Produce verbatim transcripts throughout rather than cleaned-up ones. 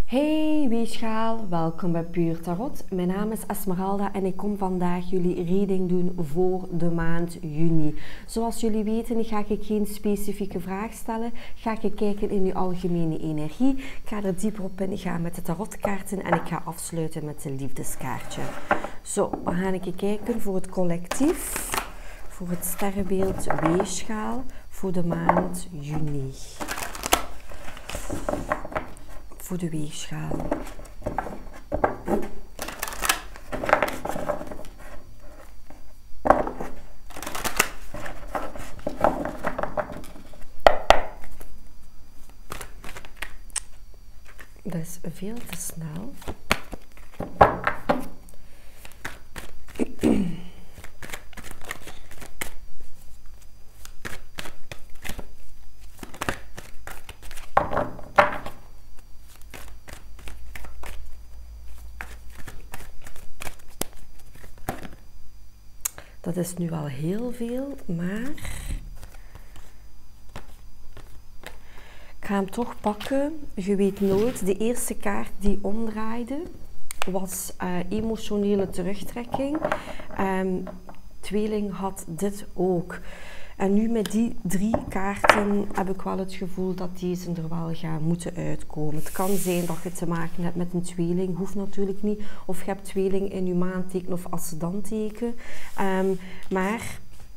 Hey weegschaal, welkom bij Puur Tarot. Mijn naam is Esmeralda en ik kom vandaag jullie reading doen voor de maand juni. Zoals jullie weten ga ik geen specifieke vraag stellen, ga ik kijken in uw algemene energie. Ik ga er dieper op ingaan met de tarotkaarten en ik ga afsluiten met een liefdeskaartje. Zo, we gaan even kijken voor het collectief, voor het sterrenbeeld weegschaal voor de maand juni. Voor de weegschaal. Dat is veel te snel. Dat is nu al heel veel, maar ik ga hem toch pakken. Je weet nooit, de eerste kaart die omdraaide was uh, emotionele terugtrekking. Um, tweeling had dit ook. En nu met die drie kaarten heb ik wel het gevoel dat deze er wel gaan moeten uitkomen. Het kan zijn dat je te maken hebt met een tweeling, hoeft natuurlijk niet. Of je hebt tweeling in je maanteken of ascendanteken. Um, maar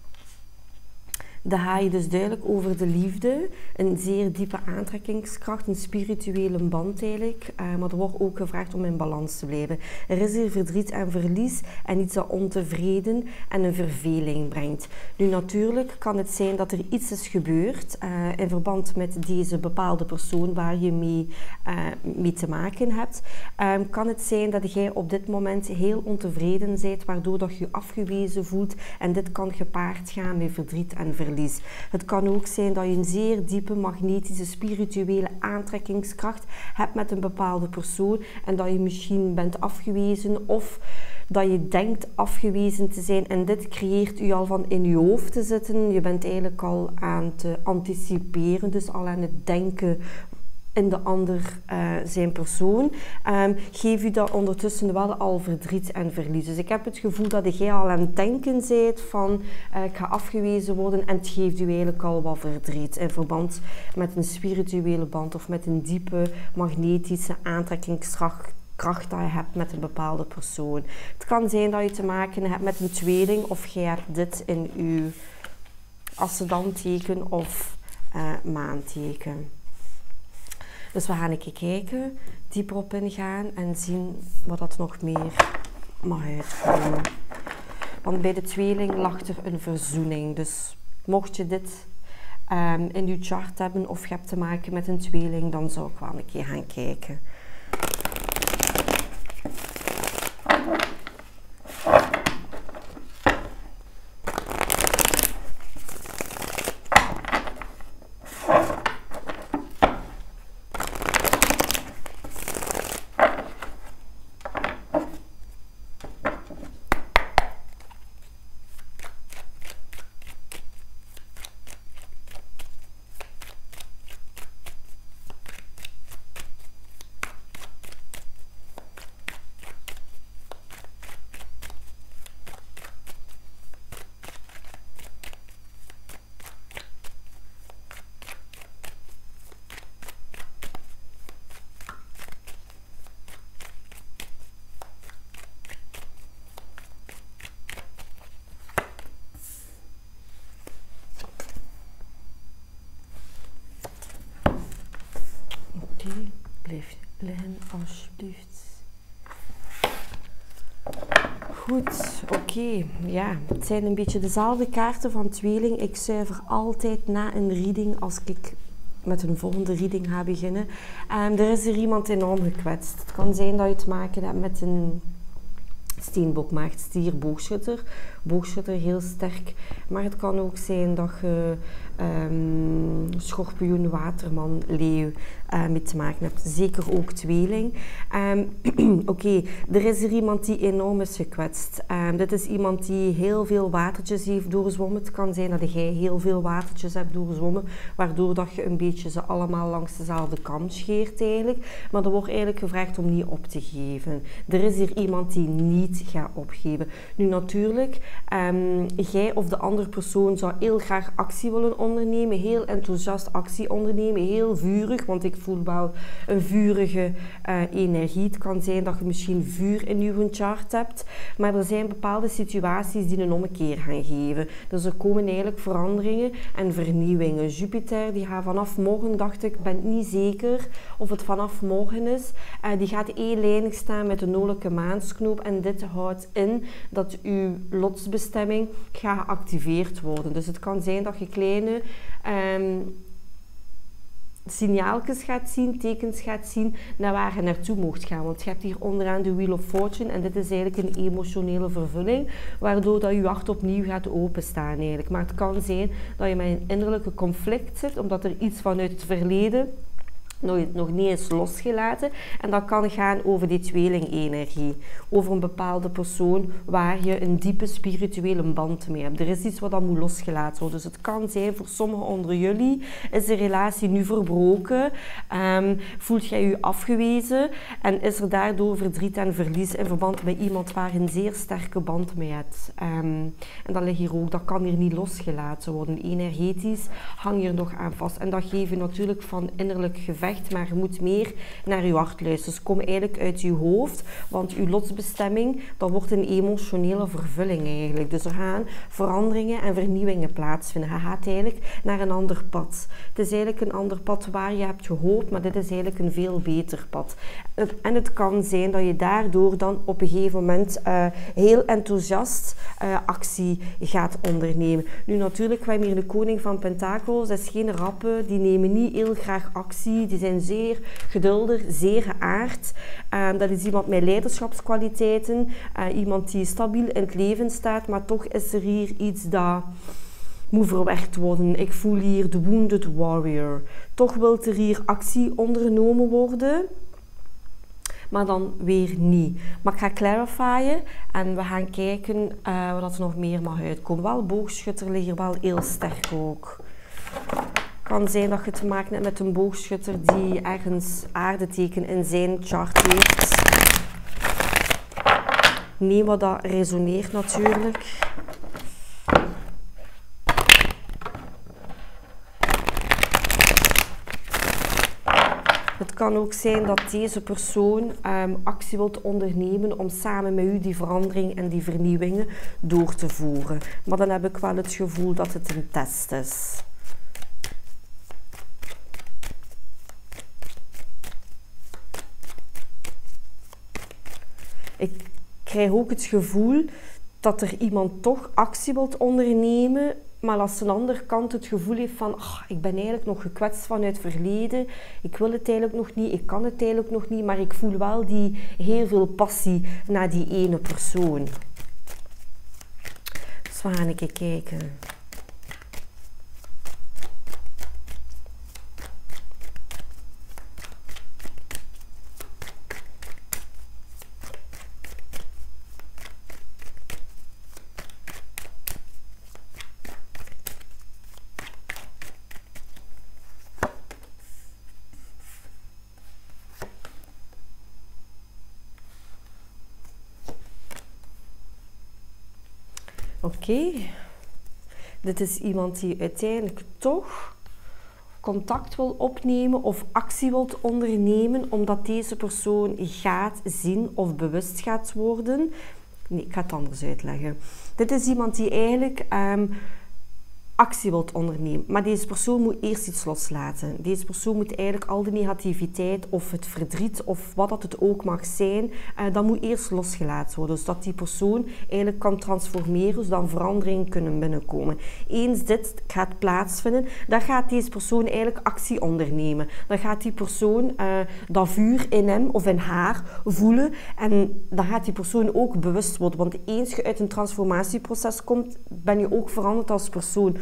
dan ga je dus duidelijk over de liefde, een zeer diepe aantrekkingskracht, een spirituele band eigenlijk. Uh, maar er wordt ook gevraagd om in balans te blijven. Er is hier verdriet en verlies en iets dat ontevreden en een verveling brengt. Nu natuurlijk kan het zijn dat er iets is gebeurd uh, in verband met deze bepaalde persoon waar je mee, uh, mee te maken hebt. Um, kan het zijn dat jij op dit moment heel ontevreden bent, waardoor dat je je afgewezen voelt en dit kan gepaard gaan met verdriet en verlies. Het kan ook zijn dat je een zeer diepe magnetische spirituele aantrekkingskracht hebt met een bepaalde persoon en dat je misschien bent afgewezen of dat je denkt afgewezen te zijn en dit creëert u al van in je hoofd te zitten. Je bent eigenlijk al aan het anticiperen, dus al aan het denken in de ander uh, zijn persoon, um, geef u dat ondertussen wel al verdriet en verlies. Dus ik heb het gevoel dat jij al aan het denken bent van uh, ik ga afgewezen worden en het geeft u eigenlijk al wat verdriet in verband met een spirituele band of met een diepe magnetische aantrekkingskracht kracht dat je hebt met een bepaalde persoon. Het kan zijn dat je te maken hebt met een tweeling of jij hebt dit in je ascendanteken of uh, maanteken. Dus we gaan een keer kijken, dieper op ingaan en zien wat dat nog meer mag uitkomen. Want bij de tweeling lag er een verzoening. Dus mocht je dit um, in je chart hebben of je hebt te maken met een tweeling, dan zou ik wel een keer gaan kijken. Blijf liggen, alsjeblieft. Goed, oké. Okay. Ja, het zijn een beetje dezelfde kaarten van tweeling. Ik zuiver altijd na een reading als ik met een volgende reading ga beginnen. Um, er is er iemand enorm gekwetst. Het kan zijn dat je te maken hebt met een steenbok, maagdstier, boogschutter. Boogschutter heel sterk. Maar het kan ook zijn dat je um, schorpioen, waterman, leeuw uh, mee te maken hebt. Zeker ook tweeling. Um, Oké, okay. Er is er iemand die enorm is gekwetst. Um, dit is iemand die heel veel watertjes heeft doorzwommen. Het kan zijn dat jij heel veel watertjes hebt doorzwommen, waardoor dat je een beetje ze allemaal langs dezelfde kam scheert eigenlijk. Maar er wordt eigenlijk gevraagd om niet op te geven. Er is hier iemand die niet gaat opgeven. Nu natuurlijk, um, jij of de andere persoon zou heel graag actie willen ondernemen, heel enthousiast actie ondernemen, heel vurig, want ik voel wel een vurige uh, energie. Het kan zijn dat je misschien vuur in je chart hebt, maar er zijn bepaalde situaties die een ommekeer gaan geven. Dus er komen eigenlijk veranderingen en vernieuwingen. Jupiter die gaat vanaf morgen, dacht ik, ben niet zeker of het vanaf morgen is, uh, die gaat eenlijnig staan met de noordelijke maansknoop en dit houdt in dat uw lotsbestemming gaat geactiveerd worden. Dus het kan zijn dat je kleine um, signaaltjes gaat zien, tekens gaat zien naar waar je naartoe mocht gaan. Want je hebt hier onderaan de Wheel of Fortune en dit is eigenlijk een emotionele vervulling, waardoor dat je hart opnieuw gaat openstaan eigenlijk. Maar het kan zijn dat je met een innerlijke conflict zit, omdat er iets vanuit het verleden nooit, nog niet is losgelaten. En dat kan gaan over die tweeling-energie. Over een bepaalde persoon waar je een diepe spirituele band mee hebt. Er is iets wat dan moet losgelaten worden. Dus het kan zijn voor sommigen onder jullie, is de relatie nu verbroken. Um, voelt jij je afgewezen en is er daardoor verdriet en verlies in verband met iemand waar je een zeer sterke band mee hebt. Um, en dat ligt hier ook, dat kan hier niet losgelaten worden. Energetisch hang je er nog aan vast. En dat geeft je natuurlijk van innerlijk gevecht. Maar je moet meer naar je hart luisteren. Dus kom eigenlijk uit je hoofd, want je lotsbestemming, dat wordt een emotionele vervulling eigenlijk. Dus er gaan veranderingen en vernieuwingen plaatsvinden. Je gaat eigenlijk naar een ander pad. Het is eigenlijk een ander pad waar je hebt gehoopt, maar dit is eigenlijk een veel beter pad. En het kan zijn dat je daardoor dan op een gegeven moment uh, heel enthousiast uh, actie gaat ondernemen. Nu natuurlijk, we hebben hier de koning van Pentakels, dat is geen rappe, die nemen niet heel graag actie, die zijn zeer geduldig, zeer geaard. Uh, dat is iemand met leiderschapskwaliteiten, uh, iemand die stabiel in het leven staat, maar toch is er hier iets dat moet verwerkt worden. Ik voel hier de wounded warrior. Toch wil er hier actie ondernomen worden, maar dan weer niet. Maar ik ga clarifyen en we gaan kijken uh, wat er nog meer mag uitkomen. Wel, boogschutter ligt hier wel heel sterk ook. Het kan zijn dat je te maken hebt met een boogschutter die ergens aardeteken in zijn chart heeft. Nee, wat dat resoneert natuurlijk. Het kan ook zijn dat deze persoon um, actie wilt ondernemen om samen met u die verandering en die vernieuwingen door te voeren. Maar dan heb ik wel het gevoel dat het een test is. Ik krijg ook het gevoel dat er iemand toch actie wilt ondernemen, maar als een andere kant het gevoel heeft van oh, ik ben eigenlijk nog gekwetst vanuit het verleden, ik wil het eigenlijk nog niet, ik kan het eigenlijk nog niet, maar ik voel wel die heel veel passie naar die ene persoon. Dus we gaan een keer kijken. Oké, okay. Dit is iemand die uiteindelijk toch contact wil opnemen of actie wil ondernemen omdat deze persoon gaat zien of bewust gaat worden. Nee, ik ga het anders uitleggen. Dit is iemand die eigenlijk um, actie wilt ondernemen, maar deze persoon moet eerst iets loslaten. Deze persoon moet eigenlijk al de negativiteit of het verdriet of wat dat het ook mag zijn, uh, dat moet eerst losgelaten worden, zodat die persoon eigenlijk kan transformeren, zodat veranderingen kunnen binnenkomen. Eens dit gaat plaatsvinden, dan gaat deze persoon eigenlijk actie ondernemen. Dan gaat die persoon uh, dat vuur in hem of in haar voelen en dan gaat die persoon ook bewust worden, want eens je uit een transformatieproces komt, ben je ook veranderd als persoon.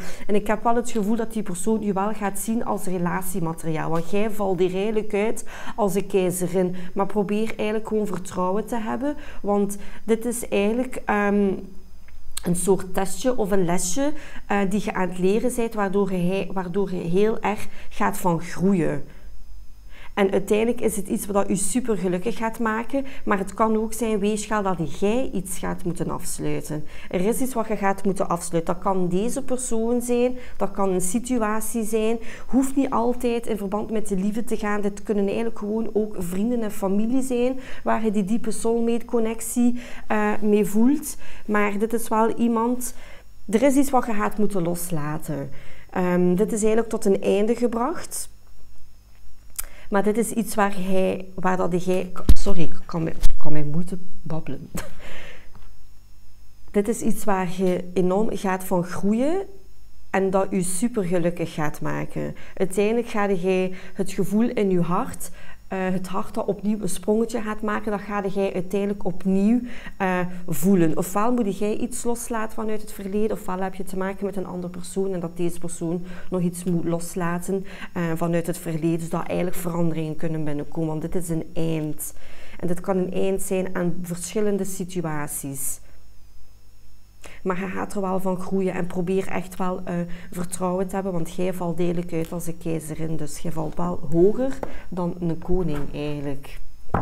En ik heb wel het gevoel dat die persoon je wel gaat zien als relatiemateriaal. Want jij valt hier eigenlijk uit als een keizerin. Maar probeer eigenlijk gewoon vertrouwen te hebben. Want dit is eigenlijk... Um, een soort testje of een lesje uh, die je aan het leren bent, waardoor je, waardoor je heel erg gaat van groeien. En uiteindelijk is het iets wat je super gelukkig gaat maken, maar het kan ook zijn, weegschaal, dat jij iets gaat moeten afsluiten. Er is iets wat je gaat moeten afsluiten. Dat kan deze persoon zijn, dat kan een situatie zijn. Hoeft niet altijd in verband met de liefde te gaan. Dit kunnen eigenlijk gewoon ook vrienden en familie zijn, waar je die diepe soulmate connectie uh, mee voelt. Maar dit is wel iemand, er is iets wat je gaat moeten loslaten. Um, dit is eigenlijk tot een einde gebracht. Maar dit is iets waar hij, waar dat jij, sorry, ik kan, kan mij moeten babbelen. Dit is iets waar je enorm gaat van groeien en dat je super gelukkig gaat maken. Uiteindelijk ga jij het gevoel in je hart, uh, het hart dat opnieuw een sprongetje gaat maken, dat ga jij uiteindelijk opnieuw uh, voelen. Ofwel moet jij iets loslaten vanuit het verleden, ofwel heb je te maken met een andere persoon en dat deze persoon nog iets moet loslaten uh, vanuit het verleden, zodat eigenlijk veranderingen kunnen binnenkomen. Want dit is een eind. En dit kan een eind zijn aan verschillende situaties. Maar je gaat er wel van groeien en probeer echt wel uh, vertrouwen te hebben, want jij valt degelijk uit als een keizerin. Dus je valt wel hoger dan een koning eigenlijk.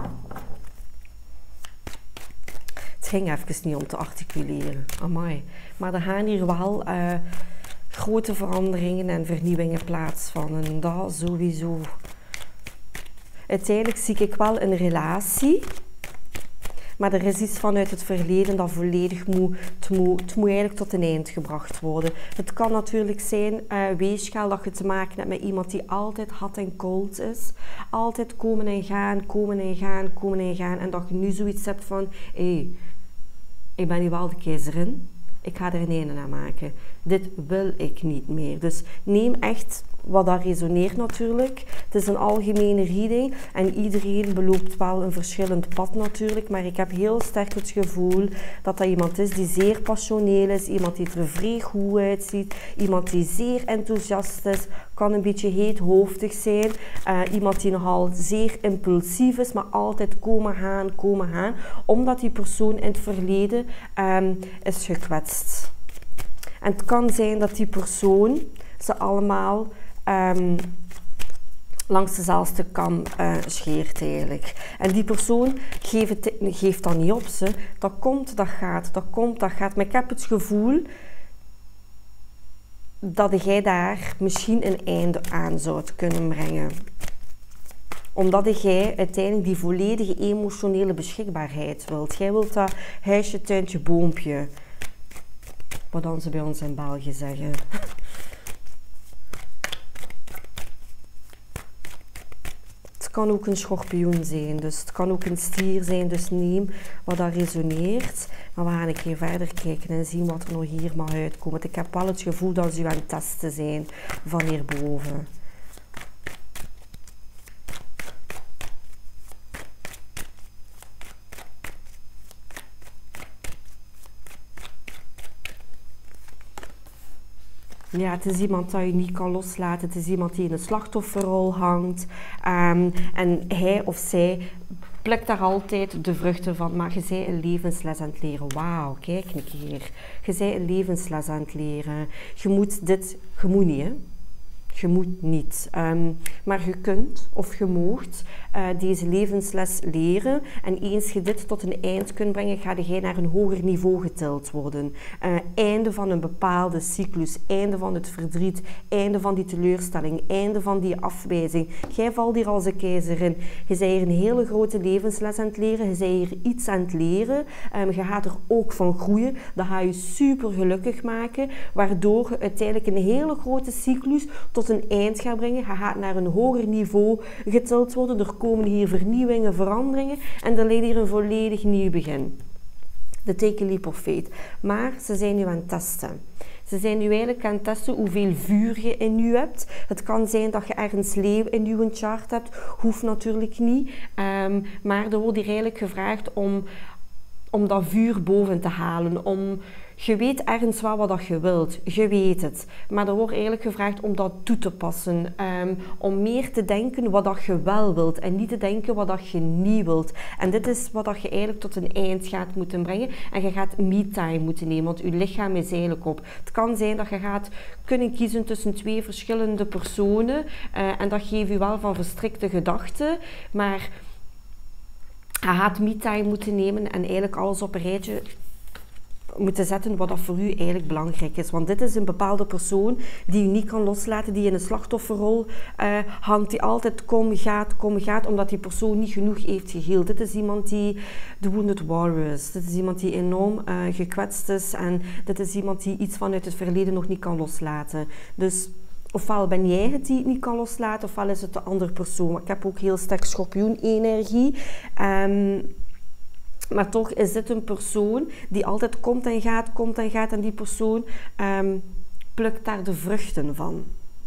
Het ging even niet om te articuleren, amai. Maar er gaan hier wel uh, grote veranderingen en vernieuwingen plaatsvinden. En dat sowieso. Uiteindelijk zie ik wel een relatie. Maar er is iets vanuit het verleden dat volledig moet, het moet, het moet eigenlijk tot een eind gebracht worden. Het kan natuurlijk zijn, uh, weegschaal, dat je te maken hebt met iemand die altijd hot en cold is. Altijd komen en gaan, komen en gaan, komen en gaan. En dat je nu zoiets hebt van, hé, hey, ik ben nu wel de keizerin. Ik ga er een einde aan maken. Dit wil ik niet meer. Dus neem echt wat dat resoneert natuurlijk. Het is een algemene reading en iedereen beloopt wel een verschillend pad natuurlijk. Maar ik heb heel sterk het gevoel dat dat iemand is die zeer passioneel is. Iemand die er vrij goed uitziet. Iemand die zeer enthousiast is. Kan een beetje heethoofdig zijn. Uh, iemand die nogal zeer impulsief is, maar altijd komen gaan, komen gaan. Omdat die persoon in het verleden um, is gekwetst. En het kan zijn dat die persoon ze allemaal um, langs dezelfde kam uh, scheert eigenlijk. En die persoon geeft, het, geeft dat niet op. Ze. Dat komt, dat gaat, dat komt, dat gaat. Maar ik heb het gevoel dat jij daar misschien een einde aan zou kunnen brengen. Omdat jij uiteindelijk die volledige emotionele beschikbaarheid wilt. Jij wilt dat huisje, tuintje, boompje. Wat dan ze bij ons in België zeggen. Het kan ook een schorpioen zijn, dus het kan ook een stier zijn. Dus neem wat dat resoneert. Maar we gaan een keer verder kijken en zien wat er nog hier mag uitkomen. Want ik heb wel het gevoel dat ze aan het testen zijn van hierboven. Ja, het is iemand dat je niet kan loslaten. Het is iemand die in een slachtofferrol hangt. Um, en hij of zij plukt daar altijd de vruchten van. Maar je bent een levensles aan het leren. Wauw, kijk een keer. Je bent een levensles aan het leren. Je moet dit... Je moet niet, hè. Je moet niet. Um, maar je kunt of je moogt uh, deze levensles leren. En eens je dit tot een eind kunt brengen, ga je naar een hoger niveau getild worden. Uh, einde van een bepaalde cyclus. Einde van het verdriet. Einde van die teleurstelling. Einde van die afwijzing. Jij valt hier als een keizerin. Je bent hier een hele grote levensles aan het leren. Je bent hier iets aan het leren. Um, je gaat er ook van groeien. Dat gaat je super gelukkig maken. Waardoor je uiteindelijk een hele grote cyclus tot een eind gaat brengen. Je gaat naar een hoger niveau getild worden. Er komen hier vernieuwingen, veranderingen en er ligt hier een volledig nieuw begin. De take a leap of faith. Maar ze zijn nu aan het testen. Ze zijn nu eigenlijk aan het testen hoeveel vuur je in je hebt. Het kan zijn dat je ergens leeuw in je chart hebt. Hoeft natuurlijk niet. Um, maar er wordt hier eigenlijk gevraagd om om dat vuur boven te halen, om... Je weet ergens wel wat dat je wilt, je weet het. Maar er wordt eigenlijk gevraagd om dat toe te passen. Um, om meer te denken wat dat je wel wilt en niet te denken wat dat je niet wilt. En dit is wat dat je eigenlijk tot een eind gaat moeten brengen. En je gaat me-time moeten nemen, want je lichaam is eigenlijk op. Het kan zijn dat je gaat kunnen kiezen tussen twee verschillende personen. Uh, en dat geeft je wel van verstrikte gedachten. Maar je gaat me-time moeten nemen en eigenlijk alles op een rijtje moeten zetten wat dat voor u eigenlijk belangrijk is. Want dit is een bepaalde persoon die u niet kan loslaten, die in een slachtofferrol uh, hangt, die altijd kom, gaat, kom, gaat, omdat die persoon niet genoeg heeft geheeld. Dit is iemand die de wounded warrior is. Dit is iemand die enorm uh, gekwetst is en dit is iemand die iets vanuit het verleden nog niet kan loslaten. Dus ofwel ben jij het die het niet kan loslaten, ofwel is het de andere persoon. Ik heb ook heel sterk schorpioen-energie. Um, Maar toch is dit een persoon die altijd komt en gaat, komt en gaat. En die persoon um, plukt daar de vruchten van.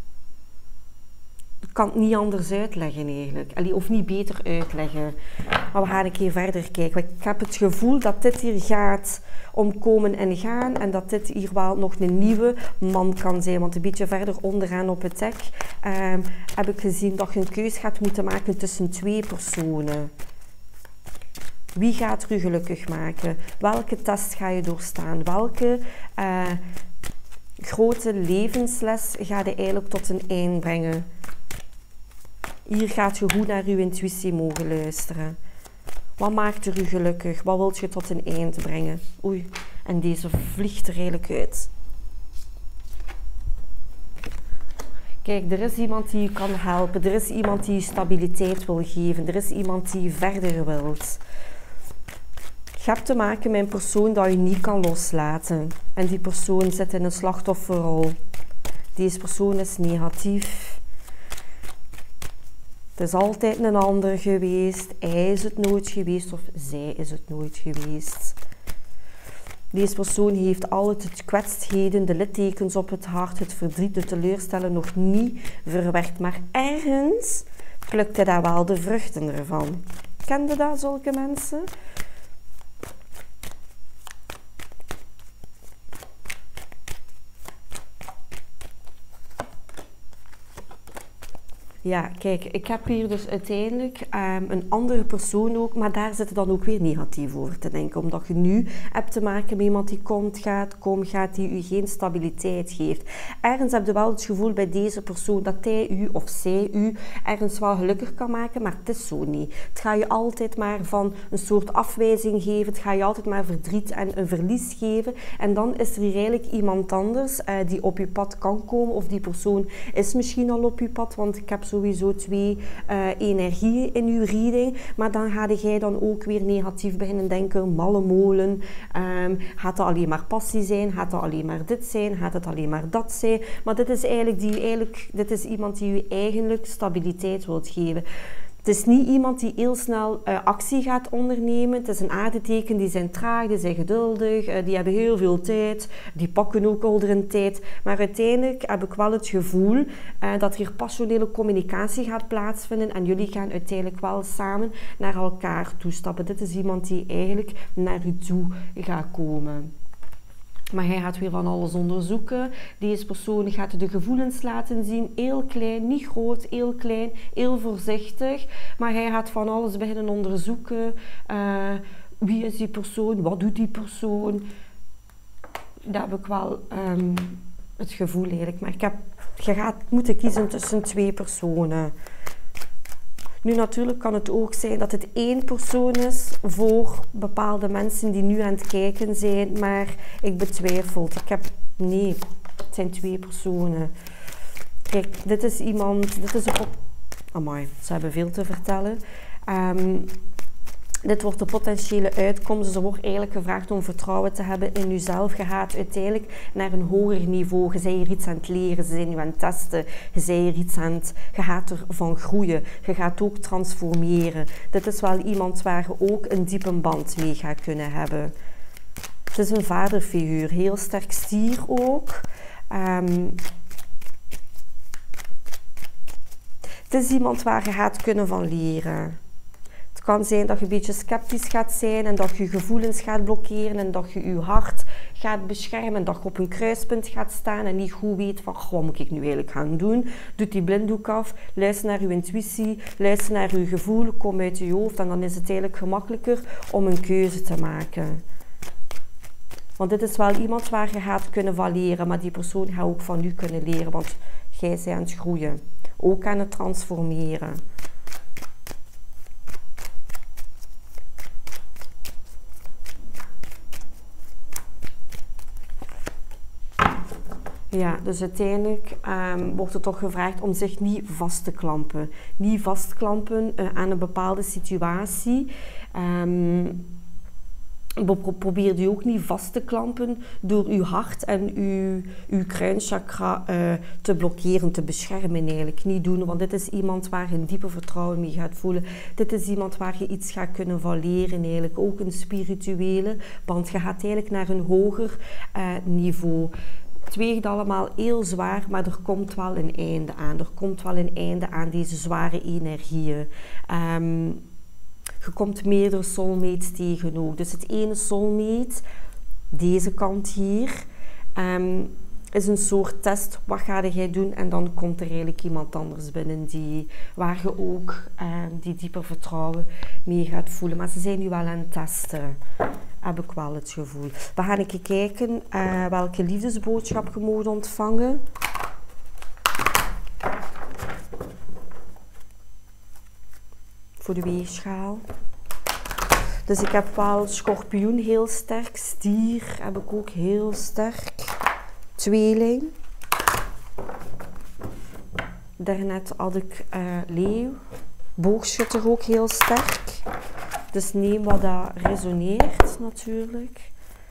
Ik kan het niet anders uitleggen eigenlijk. Allee, of niet beter uitleggen. Maar we gaan een keer verder kijken. Ik heb het gevoel dat dit hier gaat om komen en gaan. En dat dit hier wel nog een nieuwe man kan zijn. Want een beetje verder onderaan op het dek um, heb ik gezien dat je een keus gaat moeten maken tussen twee personen. Wie gaat er u gelukkig maken? Welke test ga je doorstaan? Welke uh, grote levensles ga je eigenlijk tot een eind brengen? Hier gaat je goed naar uw intuïtie mogen luisteren. Wat maakt er u gelukkig? Wat wilt je tot een eind brengen? Oei, en deze vliegt er eigenlijk uit. Kijk, er is iemand die je kan helpen. Er is iemand die je stabiliteit wil geven. Er is iemand die je verder wilt. Je hebt te maken met een persoon dat je niet kan loslaten. En die persoon zit in een slachtofferrol. Deze persoon is negatief. Het is altijd een ander geweest. Hij is het nooit geweest of zij is het nooit geweest. Deze persoon heeft al het kwetsheden, de littekens op het hart, het verdriet, de teleurstellen nog niet verwerkt. Maar ergens plukt hij daar wel de vruchten ervan. Kende dat, zulke mensen? Ja, kijk, ik heb hier dus uiteindelijk um, een andere persoon ook, maar daar zit dan ook weer negatief over te denken. Omdat je nu hebt te maken met iemand die komt, gaat, komt, gaat, die u geen stabiliteit geeft. Ergens heb je wel het gevoel bij deze persoon dat hij u of zij u ergens wel gelukkig kan maken, maar het is zo niet. Het gaat je altijd maar van een soort afwijzing geven, het gaat je altijd maar verdriet en een verlies geven. En dan is er hier eigenlijk iemand anders uh, die op je pad kan komen, of die persoon is misschien al op je pad, want ik heb zo sowieso twee uh, energieën in uw reading, maar dan ga jij dan ook weer negatief beginnen denken, malle molen, um, gaat dat alleen maar passie zijn, gaat dat alleen maar dit zijn, gaat het alleen maar dat zijn, maar dit is eigenlijk, die, eigenlijk, dit is iemand die u eigenlijk stabiliteit wilt geven. Het is niet iemand die heel snel uh, actie gaat ondernemen. Het is een aardeteken, die zijn traag, die zijn geduldig, uh, die hebben heel veel tijd, die pakken ook al een tijd. Maar uiteindelijk heb ik wel het gevoel uh, dat hier passionele communicatie gaat plaatsvinden en jullie gaan uiteindelijk wel samen naar elkaar toestappen. Dit is iemand die eigenlijk naar u toe gaat komen. Maar hij gaat weer van alles onderzoeken. Deze persoon gaat de gevoelens laten zien. Heel klein, niet groot, heel klein, heel voorzichtig. Maar hij gaat van alles beginnen onderzoeken. Uh, wie is die persoon? Wat doet die persoon? Dat heb ik wel um, het gevoel eigenlijk. Maar ik heb, je gaat moeten kiezen tussen twee personen. Nu natuurlijk kan het ook zijn dat het één persoon is voor bepaalde mensen die nu aan het kijken zijn, maar ik betwijfel. Ik heb, nee, het zijn twee personen. Kijk, dit is iemand, dit is een... Amai, ze hebben veel te vertellen. Um, Dit wordt de potentiële uitkomst. Dus er wordt eigenlijk gevraagd om vertrouwen te hebben in jezelf. Je gaat uiteindelijk naar een hoger niveau. Je bent hier iets aan het leren, ze zijn je aan het testen. Je bent hier iets aan het... Je gaat ervan groeien. Je gaat ook transformeren. Dit is wel iemand waar je ook een diepe band mee gaat kunnen hebben. Het is een vaderfiguur. Heel sterk stier ook. Um, het is iemand waar je gaat kunnen van leren. Het kan zijn dat je een beetje sceptisch gaat zijn en dat je gevoelens gaat blokkeren en dat je je hart gaat beschermen en dat je op een kruispunt gaat staan en niet goed weet van, wat moet ik nu eigenlijk gaan doen? Doe die blinddoek af, luister naar je intuïtie, luister naar je gevoel, kom uit je hoofd en dan is het eigenlijk gemakkelijker om een keuze te maken. Want dit is wel iemand waar je gaat kunnen valeren, maar die persoon gaat ook van u kunnen leren, want jij bent aan het groeien. Ook aan het transformeren. Ja, dus uiteindelijk um, wordt er toch gevraagd om zich niet vast te klampen. Niet vastklampen uh, aan een bepaalde situatie. Um, Probeer je ook niet vast te klampen door uw hart en uw, uw kruinchakra uh, te blokkeren, te beschermen eigenlijk. Niet doen, want dit is iemand waar je een diepe vertrouwen mee gaat voelen. Dit is iemand waar je iets gaat kunnen valeren eigenlijk. Ook een spirituele, want je gaat eigenlijk naar een hoger uh, niveau. Het weegt allemaal heel zwaar, maar er komt wel een einde aan. Er komt wel een einde aan deze zware energieën. Um, Je komt meerdere soulmates tegen ook. Dus het ene soulmate, deze kant hier, um, is een soort test. Wat ga jij doen? En dan komt er eigenlijk iemand anders binnen die, waar je ook um, die dieper vertrouwen mee gaat voelen. Maar ze zijn nu wel aan het testen, heb ik wel het gevoel. We gaan even kijken uh, welke liefdesboodschap je moet ontvangen. Voor de weegschaal. Dus ik heb wel schorpioen heel sterk, stier heb ik ook heel sterk, tweeling. Daarnet had ik uh, leeuw, boogschutter ook heel sterk. Dus neem wat dat resoneert natuurlijk.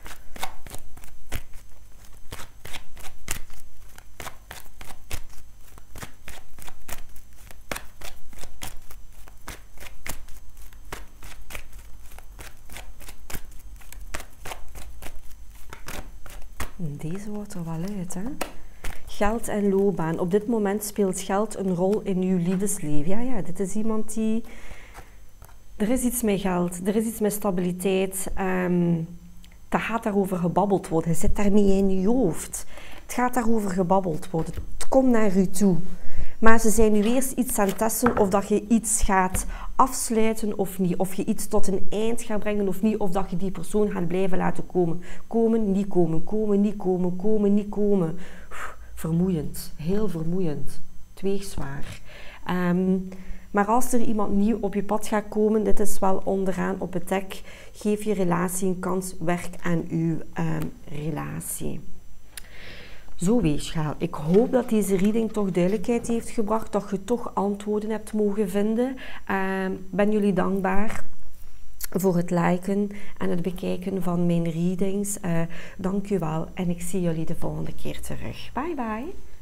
Deze wordt er wel uit, hè? Geld en loopbaan. Op dit moment speelt geld een rol in uw liefdesleven. Ja, ja, dit is iemand die... Er is iets met geld, er is iets met stabiliteit. Um, dat gaat daarover gebabbeld worden. Je zit daarmee in je hoofd. Het gaat daarover gebabbeld worden. Het komt naar u toe. Maar ze zijn nu eerst iets aan het testen of dat je iets gaat afsluiten of niet. Of je iets tot een eind gaat brengen of niet. Of dat je die persoon gaat blijven laten komen. Komen, niet komen, komen, niet komen, komen, niet komen. Vermoeiend. Heel vermoeiend. Tweegzwaar. Um, maar als er iemand nieuw op je pad gaat komen, dit is wel onderaan op het dek, geef je relatie een kans, werk aan uw um, relatie. Zo weegschaal. Ik hoop dat deze reading toch duidelijkheid heeft gebracht, dat je toch antwoorden hebt mogen vinden. Uh, ben jullie dankbaar voor het liken en het bekijken van mijn readings. Uh, dank u wel en ik zie jullie de volgende keer terug. Bye bye.